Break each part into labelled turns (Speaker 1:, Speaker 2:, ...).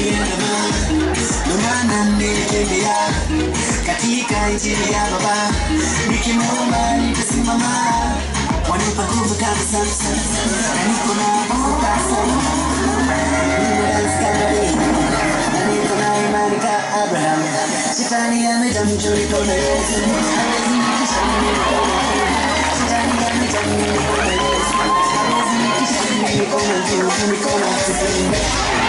Speaker 1: katika injili ya Baba, nikimwomba nitasimama, wanipa nguvu kabisa, na niko na furaha sana, na niko na imani ka Abraham. Shetani amejamjua niko na Yesu, hawezi nitisha mimi niko na Yesu. Shetani amejamjua niko na Yesu, hawezi nitisha mimi niko na Yesu, niko na Yesu.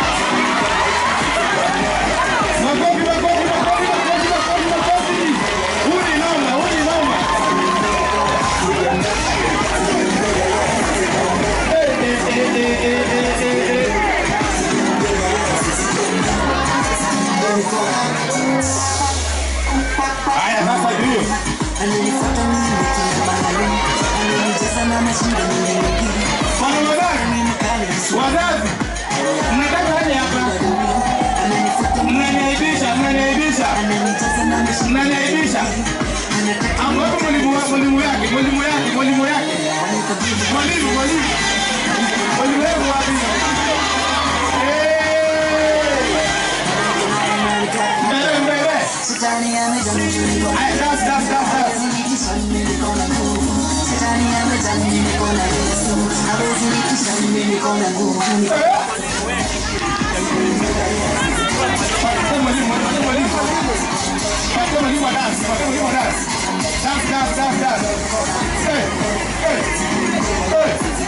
Speaker 2: Haya sasa ndio.
Speaker 1: Ananifuata mimi nikimwambia, ananijaza na mashinda mengi.
Speaker 2: Wazazi. Mnataka aje hapa? Mnaniaibisha.
Speaker 1: Ananijaza na mashinda.
Speaker 2: Mnaniaibisha. Ambapo mwalimu yake. Mwalimu wangu wapi?
Speaker 1: Shetani amejamjua niko na Yesu. Hawezi nitisha mimi niko na nguvu. Shetani amejamjua niko na Yesu. Hawezi nitisha mimi niko na nguvu.
Speaker 2: Dance.